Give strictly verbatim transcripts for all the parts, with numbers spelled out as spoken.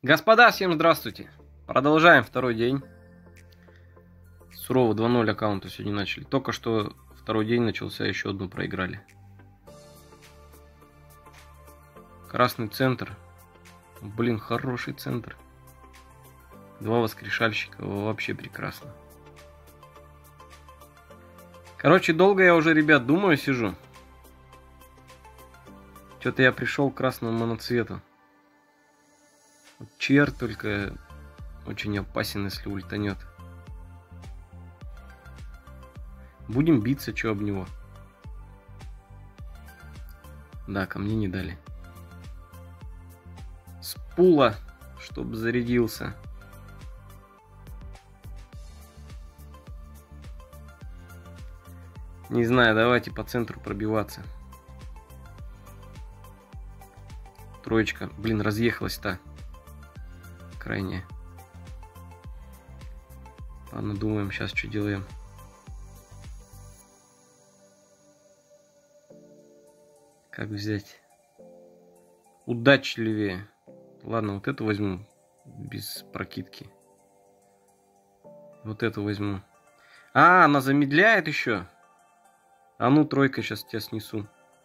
Господа, всем здравствуйте. Продолжаем второй день. Сурово два ноль аккаунта сегодня начали. Только что второй день начался, еще одну проиграли. Красный центр. Блин, хороший центр. Два воскрешальщика. Вообще прекрасно. Короче, долго я уже, ребят, думаю, сижу. Что-то я пришел к красному моноцвету. Чер только очень опасен, если ультанет. Будем биться, что об него. Да, ко мне не дали. С пула, чтобы зарядился. Не знаю, давайте по центру пробиваться. Троечка. Блин, разъехалась-то. Крайняя. Ладно, думаем, сейчас что делаем. Как взять? Удачливее. Ладно, вот эту возьму. Без прокидки. Вот эту возьму. А, она замедляет еще. А ну, тройка, сейчас тебя снесу.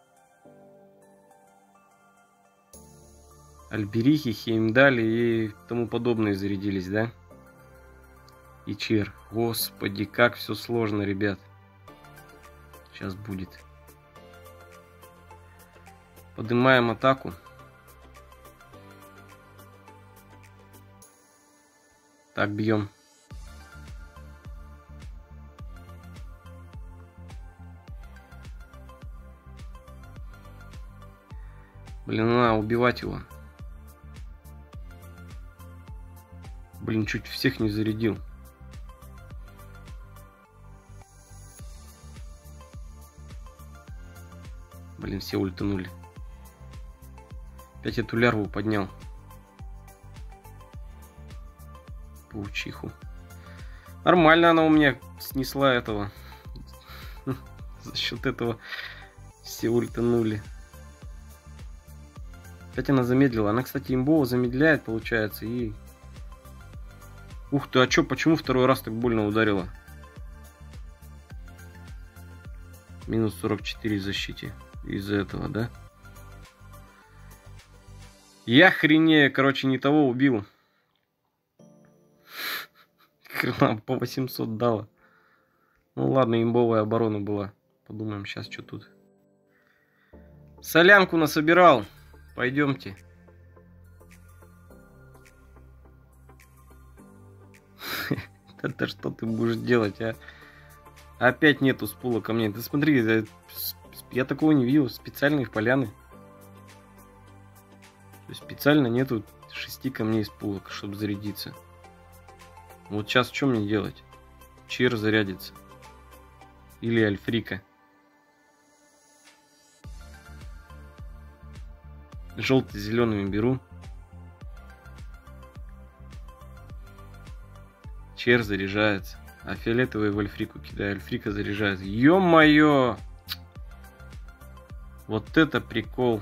Альберихи, Хеймдали и тому подобное зарядились, да? И Чер. Господи, как все сложно, ребят. Сейчас будет. Поднимаем атаку. Так, бьем. Блин, надо убивать его. Блин, чуть всех не зарядил. Блин, все ультанули. Опять эту лярву поднял. Паучиху. Нормально она у меня снесла этого. За счет этого все ультанули. Опять она замедлила. Она, кстати, имбово замедляет, получается, и... Ух ты, а чё, почему второй раз так больно ударила? Минус сорок четыре в защите. Из-за этого, да? Я хренею, короче, не того убил. Хрена по восемьсот дала. Ну ладно, имбовая оборона была. Подумаем сейчас, что тут. Солянку насобирал. Пойдемте. Это что ты будешь делать, а? Опять нету спула ко мне. Ты смотри, я такого не видел. Специальные поляны. То есть специально нету шести камней с пула, чтобы зарядиться. Вот сейчас что мне делать? Чер зарядится. Или Альфрика. Желтый с зелеными беру. Чер заряжается. А фиолетовый в Альфрику кидаю. Альфрика заряжается. Ё-моё! Вот это прикол.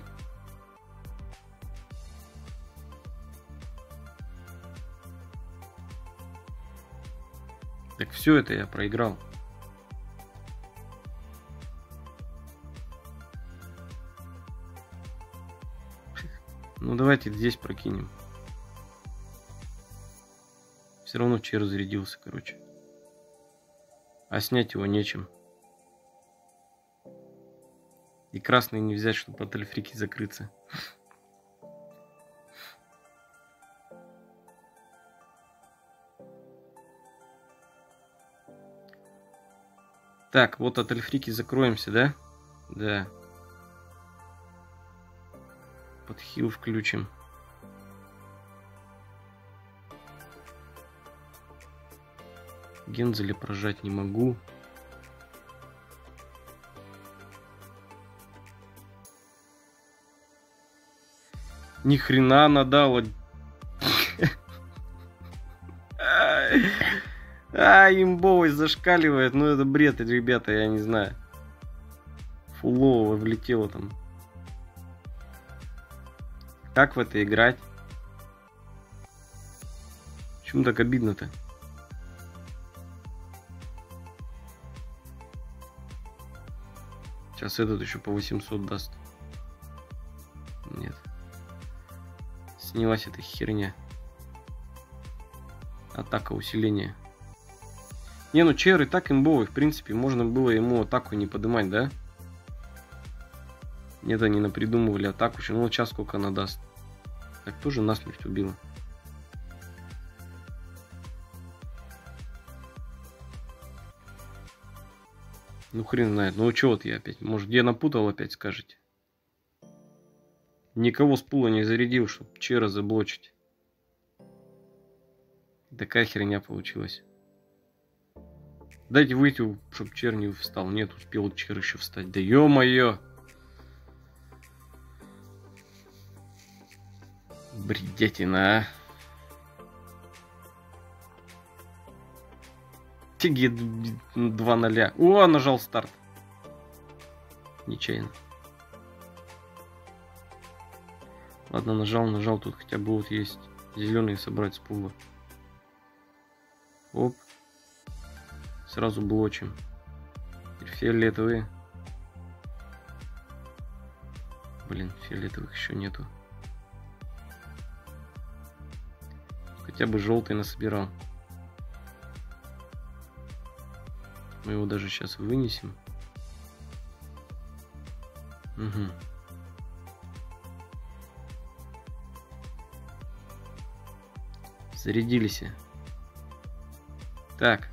Так все это я проиграл. Ну давайте здесь прокинем. Все равно Чер зарядился, короче. А снять его нечем. И красный не взять, чтобы от Альфрики закрыться. Так, вот от Альфрики закроемся, да? Да. Под хил включим. Гензеля прожать не могу. Ни хрена надала. А, имбовый зашкаливает. Ну это бред, ребята, я не знаю. Фулового влетело там. Как в это играть? Почему так обидно-то? Сейчас этот еще по восемьсот даст. Нет. Снялась эта херня. Атака, усиление. Не, ну Чер и так имбовый. В принципе, можно было ему атаку не поднимать, да? Нет, они напридумывали атаку. Ну вот сейчас сколько она даст. Так тоже насмерть убила. Ну хрен знает. Ну что вот я опять? Может, где напутал опять, скажете? Никого с пула не зарядил, чтобы Чера заблочить. Такая херня получилась. Дайте выйти, чтобы Чер не встал. Нет, успел Чер еще встать. Да ё-моё! Бредятина, а! Тиги два ноль. О, нажал старт. Нечаянно. Ладно, нажал, нажал. Тут хотя бы вот есть зеленые собрать с пула. Оп. Сразу блочим. Фиолетовые. Блин, фиолетовых еще нету. Хотя бы желтый насобирал. Мы его даже сейчас вынесем. Угу. Зарядились. Так.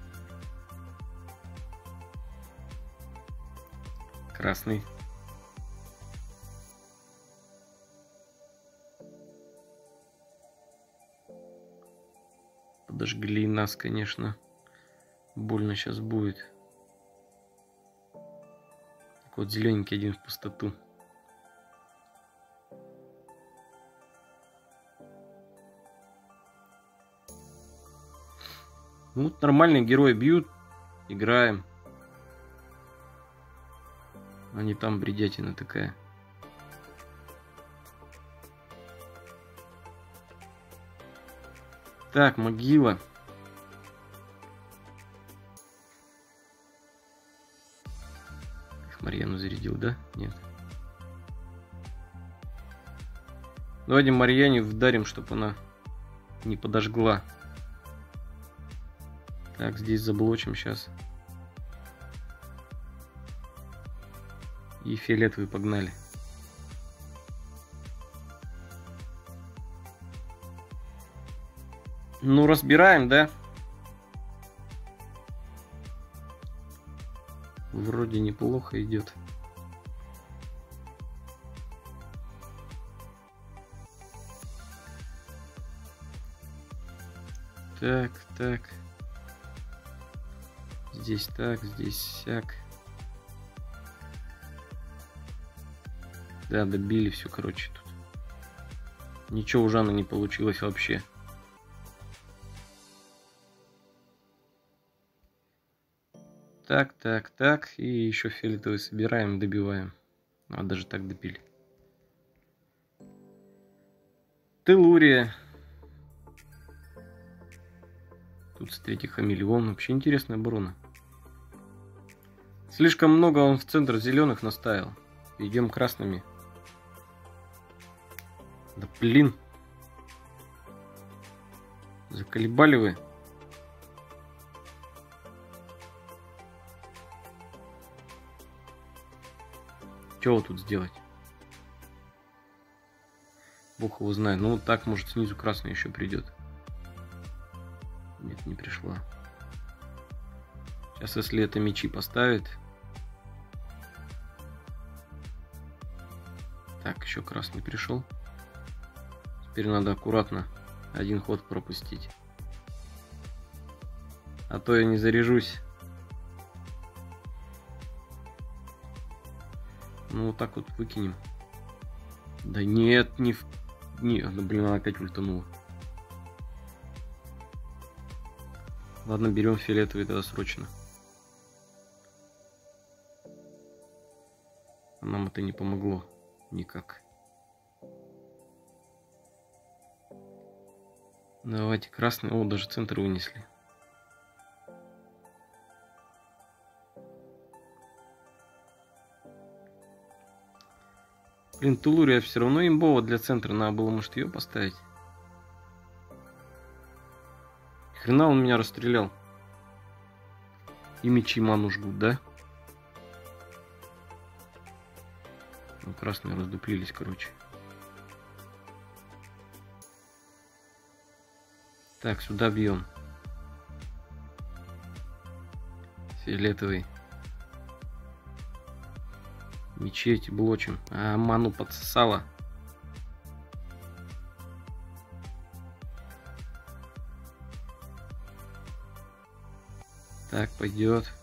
Красный. Подожгли нас, конечно. Больно сейчас будет. Так вот, зелененький один в пустоту. Ну, вот нормальные герои бьют. Играем. А не там бредятина такая. Так, могила. Марьяну зарядил, да? Нет. Давайте Марьяне вдарим, чтобы она не подожгла. Так, здесь заблочим сейчас. И фиолетовые погнали. Ну, разбираем, да? Вроде неплохо идет. Так, так. Здесь так, здесь сяк. Да, добили все, короче, тут. Ничего у Жана не получилось вообще. Так, так, так. И еще фиолетовый собираем, добиваем. А, даже так добили. Телурия. Тут, смотрите, хамелеон. Вообще интересная оборона. Слишком много он в центр зеленых наставил. Идем красными. Да блин. Заколебали вы. Что вот тут сделать? Бог его знает. Ну вот так, может, снизу красный еще придет. Нет, не пришла. Сейчас, если это мечи поставит. Так, еще красный пришел. Теперь надо аккуратно один ход пропустить. А то я не заряжусь. Ну вот так вот выкинем. Да нет, не в... Не, ну блин, она опять ультанула. Ладно, берем фиолетовый тогда срочно. А нам это не помогло никак. Давайте красный. О, даже центр вынесли. Блин, Тулурия все равно имбово для центра. Надо было, может, ее поставить. Хрена он меня расстрелял. И мечи ману жгут, да? Ну, красные раздуплились, короче. Так, сюда бьем. Фиолетовый. Мечеть блочим. А, ману подсосала. Так, пойдет.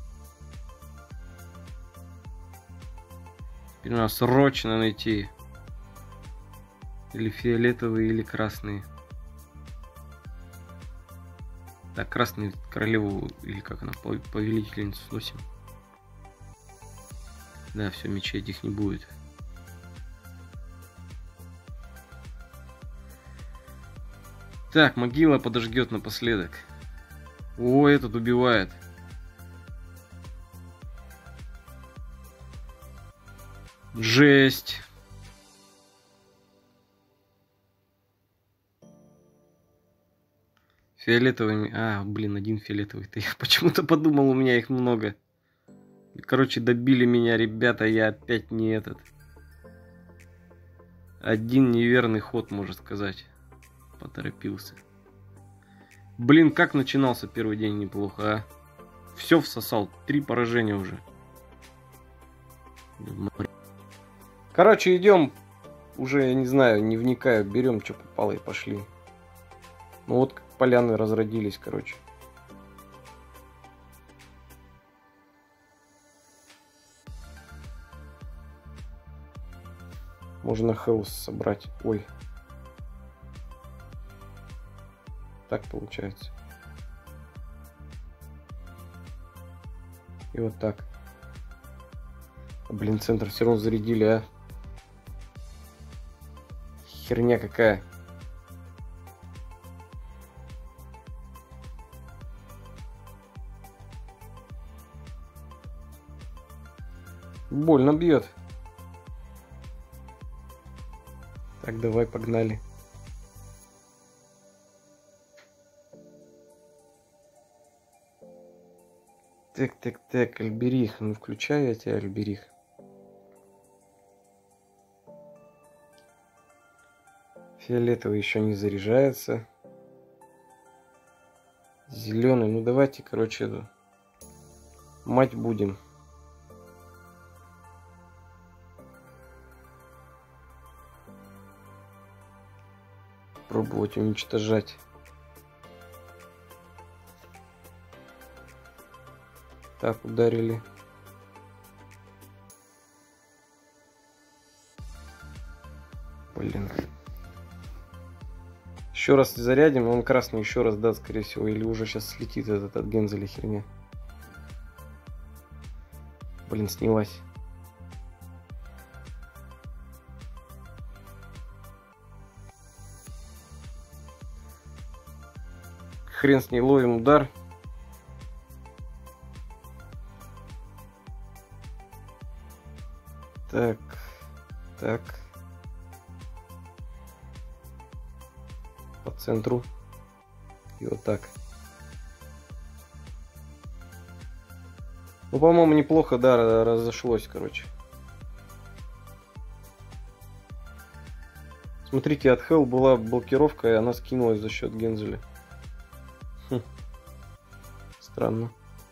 Теперь надо срочно найти. Или фиолетовые, или красные. Так, красный королеву, или как она, повелительницу сносим. Да, все, мечей этих не будет. Так, могила подожгет напоследок. О, этот убивает. Жесть. Фиолетовыми. А, блин, один фиолетовый. Я почему-то подумал, у меня их много. Короче, добили меня, ребята, я опять не этот. Один неверный ход, можно сказать. Поторопился. Блин, как начинался первый день неплохо, а? Все всосал. Три поражения уже. Короче, идем. Уже, я не знаю, не вникаю. Берем, что попало, и пошли. Ну вот, поляны разродились, короче. Можно хаос собрать. Ой. Так получается. И вот так. Блин, центр все равно зарядили, а. Херня какая. Больно бьет. Так, давай, погнали. Так, так, так, Альберих. Ну, включаю я тебя, Альберих. Фиолетовый еще не заряжается. Зеленый. Ну, давайте, короче, эту мать будем. Пробовать уничтожать. Так, ударили. Блин. Еще раз зарядим, он красный еще раз даст, скорее всего. Или уже сейчас слетит этот от Гензеля херня. Блин, снялась. Хрен с ней, ловим удар. Так, так. По центру. И вот так. Ну, по-моему, неплохо, да, разошлось, короче. Смотрите, от Hell была блокировка, и она скинулась за счет Гензеля. Хм. Странно.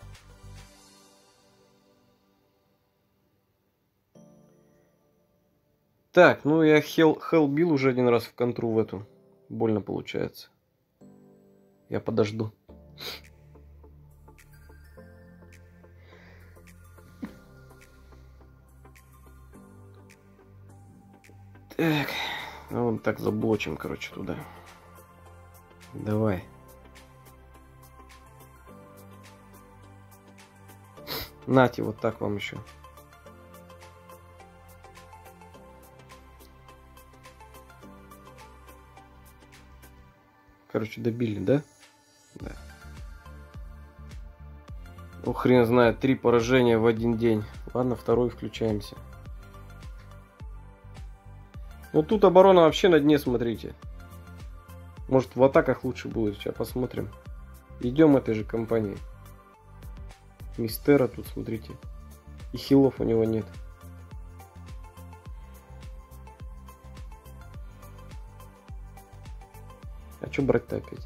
Так, ну я Hell, Hell бил уже один раз в контру в эту. Больно получается. Я подожду. Так. Ну, вот так заблочим, короче, туда. Давай. Нате, вот так вам еще. Короче, добили, да? Да. Ну, хрен знает, три поражения в один день. Ладно, второй включаемся. Ну, тут оборона вообще на дне, смотрите. Может, в атаках лучше будет. Сейчас посмотрим. Идем этой же компании. Мистера тут, смотрите. И хилов у него нет. А что брать-то опять?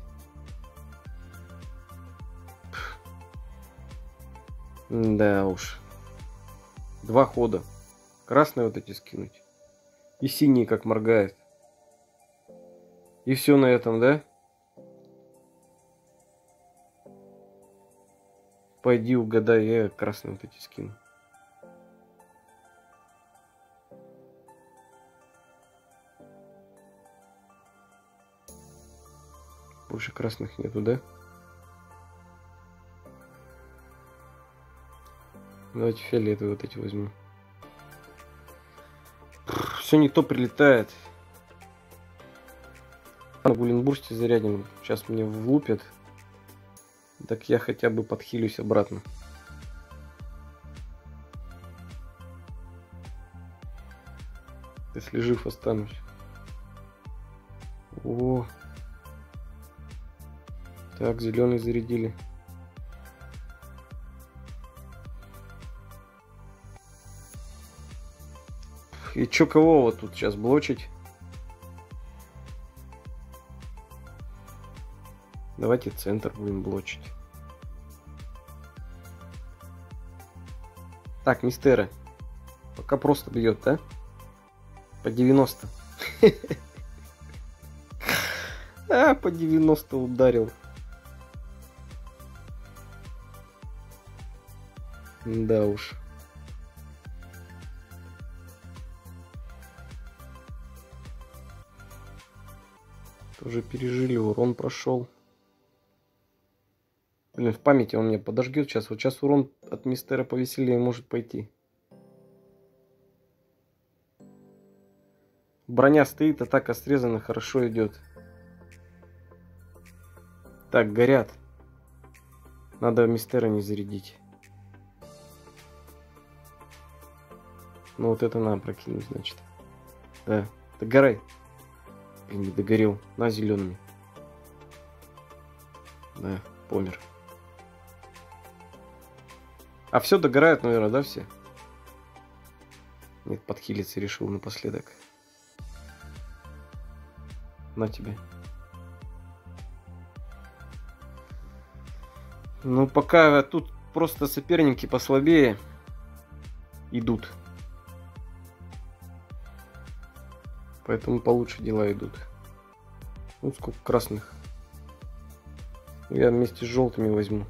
Да уж. Два хода. Красные вот эти скинуть. И синий как моргает. И все на этом, да? Пойди угадай, я красные вот эти скину. Больше красных нету, да? Давайте фиолетовые вот эти возьму. Все не то прилетает. На Гуленбурсте зарядим. Сейчас мне влупят. Так я хотя бы подхилюсь обратно. Если жив останусь. О. Так, зеленый зарядили. И чё кого вот тут сейчас блочить? Давайте центр будем блочить. Так, Мистера. Пока просто бьет, да? По девяносто. А, по девяносто ударил. Да уж. Тоже пережили, урон прошел. Блин, в памяти он меня подожгет сейчас. Вот сейчас урон от Мистера повеселее может пойти. Броня стоит, атака срезана, хорошо идет. Так, горят. Надо Мистера не зарядить. Ну вот это надо прокинуть, значит. Да, догорай. Блин, не догорел. На зелеными. Да, помер. А все догорают, наверное, да, все? Нет, подхилиться решил напоследок. На тебе. Ну, пока тут просто соперники послабее идут. Поэтому получше дела идут. Ну, сколько красных. Я вместе с желтыми возьму.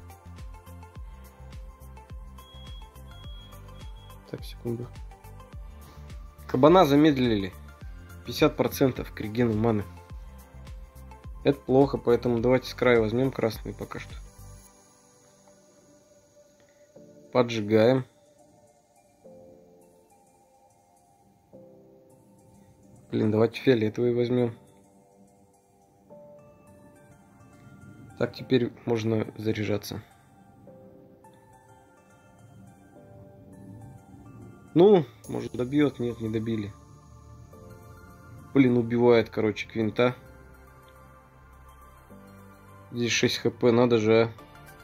Так, секунду. Кабана замедлили. пятьдесят процентов к регену маны. Это плохо, поэтому давайте с края возьмем красные пока что. Поджигаем. Блин, давайте фиолетовый возьмем. Так, теперь можно заряжаться. Ну, может добьет, нет, не добили. Блин, убивает, короче, Квинта. Здесь шесть хп, надо же, а.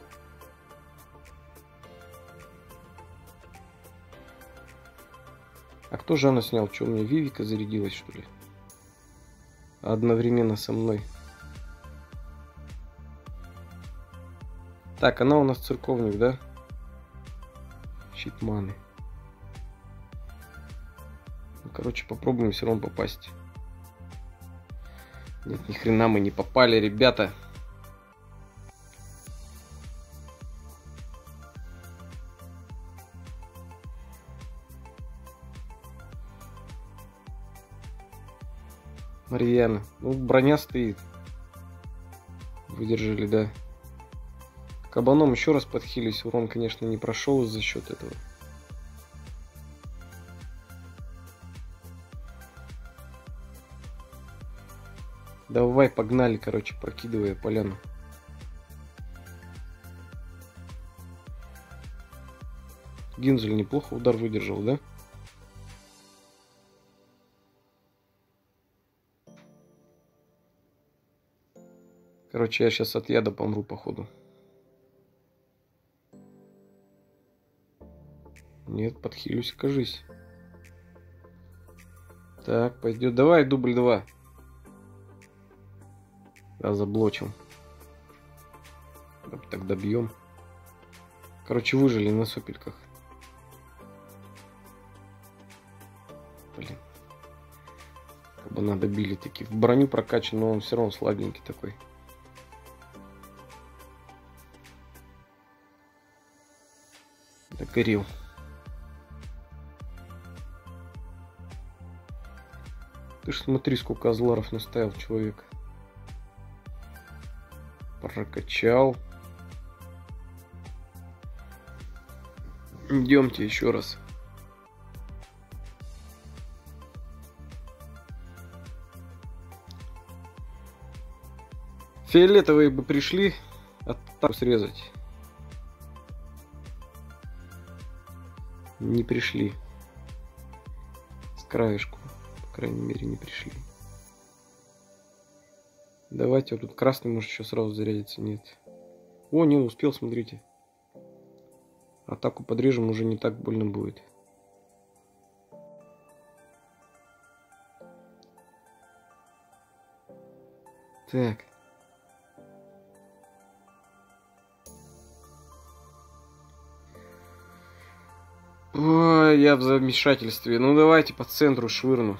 А кто Жанна снял? Что, у меня Вивика зарядилась, что ли? Одновременно со мной. Так, она у нас церковник, да? Щит маны. Ну, короче, попробуем все равно попасть. Нет, ни хрена мы не попали, ребята. Марьяна. Ну, броня стоит. Выдержали, да. Кабаном еще раз подхились. Урон, конечно, не прошел за счет этого. Давай, погнали, короче, прокидывая поляну. Гинзель неплохо удар выдержал, да? Короче, я сейчас от яда помру, походу. Нет, подхилюсь, кажись. Так, пойдет. Давай, дубль два. Да, заблочим. Так добьем. Короче, выжили на сопельках. Блин. Как бы надо били таки. В броню прокачан, но он все равно слабенький такой. Догорел. Ты ж смотри, сколько азларов наставил человек. Прокачал. Идемте еще раз. Фиолетовые бы пришли атаку срезать. Не пришли. С краешку. По крайней мере, не пришли. Давайте, вот тут красный может еще сразу зарядиться. Нет. О, не успел, смотрите. Атаку подрежем, уже не так больно будет. Так. Ой, я в замешательстве. Ну давайте по центру швырну.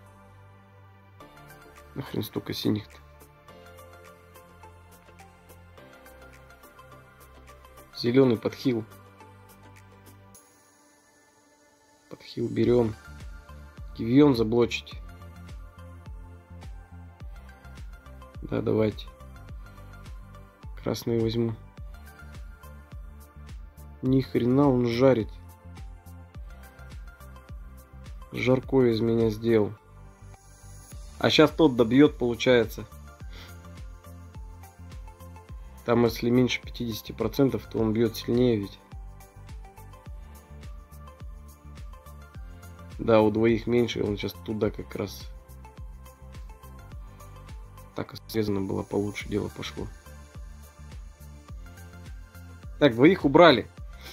Нахрен столько синих-то. Зеленый подхил. Подхил берем. Кивьон заблочить. Да, давайте. Красный возьму. Ни хрена он жарит. Жарко из меня сделал. А сейчас тот добьет, получается. Там, если меньше пятидесяти процентов, то он бьет сильнее ведь. Да, у двоих меньше, он сейчас туда как раз. Так срезано было получше, дело пошло. Так, двоих убрали.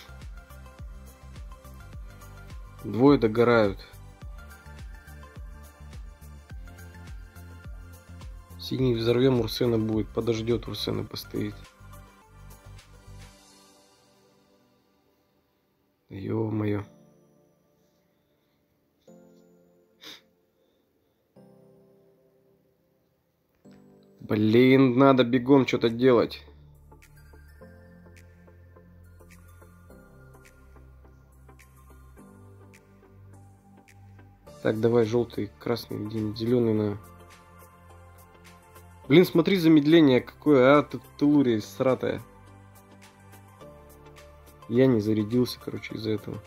Двое догорают. Синий взорвем, Урсена будет. Подождет, Урсена постоит. Ё-моё. Блин, надо бегом что-то делать. Так, давай желтый, красный, где-нибудь зеленый на... Блин, смотри, замедление какое, а, тут Телурия сратая. Я не зарядился, короче, из-за этого.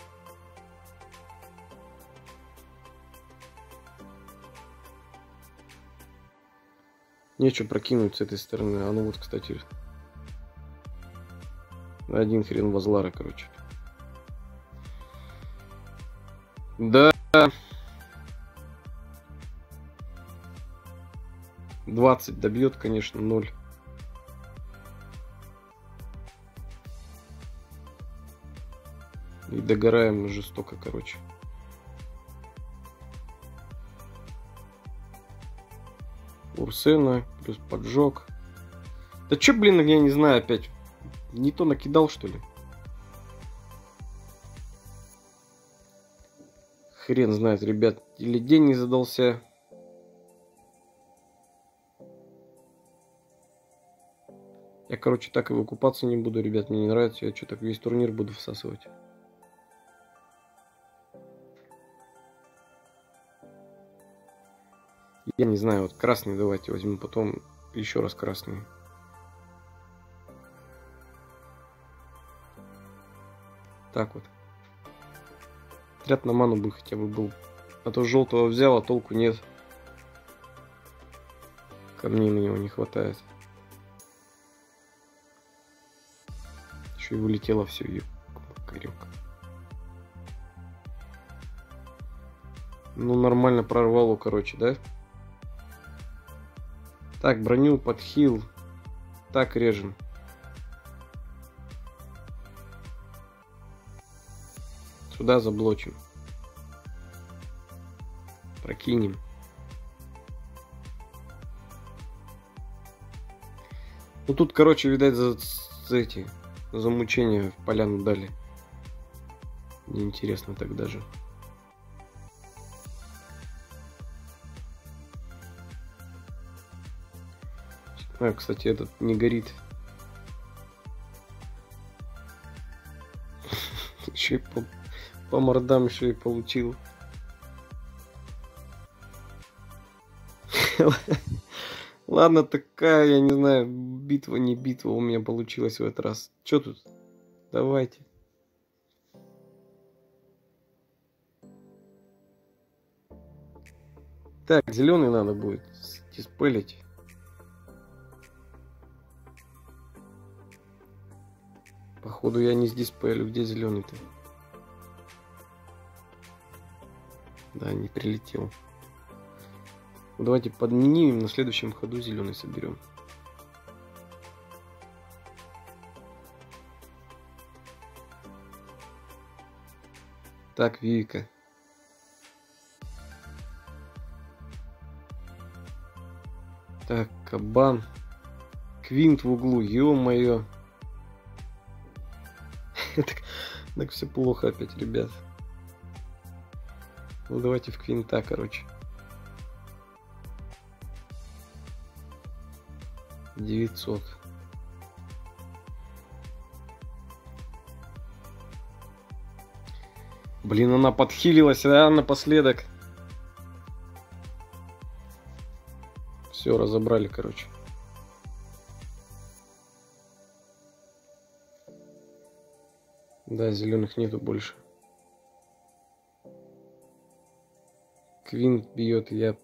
Нечего прокинуть с этой стороны. А ну вот, кстати. Один хрен возлара, короче. Да. двадцать добьет, конечно, ноль. И догораем жестоко, короче. Урсена плюс поджог. Да чё, блин, я не знаю опять. Не то накидал, что ли? Хрен знает, ребят. Или день не задался. Я, короче, так и выкупаться не буду, ребят. Мне не нравится. Я что, так весь турнир буду всасывать. Я не знаю, вот красный давайте возьму, потом еще раз красный. Так вот. Отряд на ману бы хотя бы был. А то желтого взял, а толку нет. Камней на него не хватает. Еще и вылетело все, ее корек. Ну, нормально прорвало, короче, да? Так, броню подхил. Так, режем. Сюда заблочим. Прокинем. Ну тут, короче, видать, за, за эти за мучения в поляну дали. Неинтересно так даже. А, кстати, этот не горит. Еще и по, по мордам еще и получил. Ладно, такая, я не знаю, битва, не битва у меня получилась в этот раз. Че тут? Давайте. Так, зеленый надо будет диспелить. Походу я не здесь пэлю. Где зеленый-то? Да, не прилетел. Давайте подменим, на следующем ходу зеленый соберем. Так, Вика. Так, кабан. Квинт в углу, ё-моё. так, так все плохо опять, ребят. Ну давайте в квинта, короче. девятьсот. Блин, она подхилилась, а, напоследок. Все, разобрали, короче. Да, зеленых нету больше. Квинт бьет, я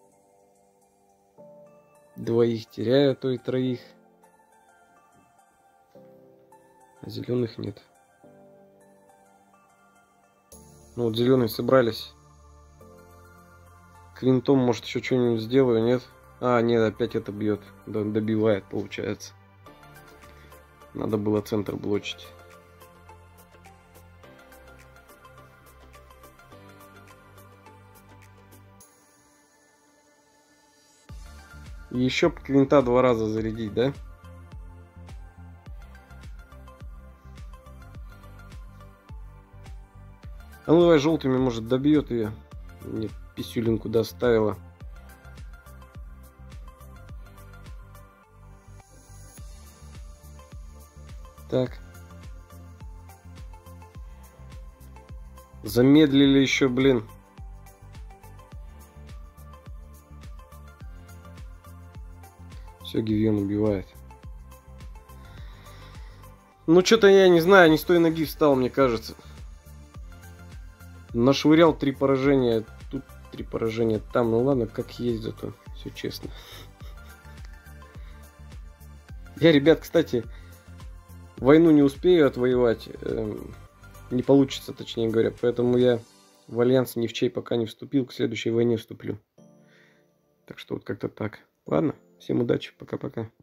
двоих теряю, а то и троих. А зеленых нет. Ну вот зеленые собрались. Квинтом, может, еще что-нибудь сделаю, нет? А, нет, опять это бьет. Добивает, получается. Надо было центр блочить. Еще квинта два раза зарядить, да? А ну давай желтыми, может, добьет ее. Мне писюлин куда ставила. Так. Замедлили еще, блин. Все, Гивьон убивает. Ну, что-то я не знаю, не с той ноги встал, мне кажется. Нашвырял три поражения. Тут три поражения, там. Ну ладно, как есть, зато все честно. Я, ребят, кстати, войну не успею отвоевать. Не получится, точнее говоря. Поэтому я в альянс ни в чей пока не вступил. К следующей войне вступлю. Так что вот как-то так. Ладно, всем удачи. Пока-пока.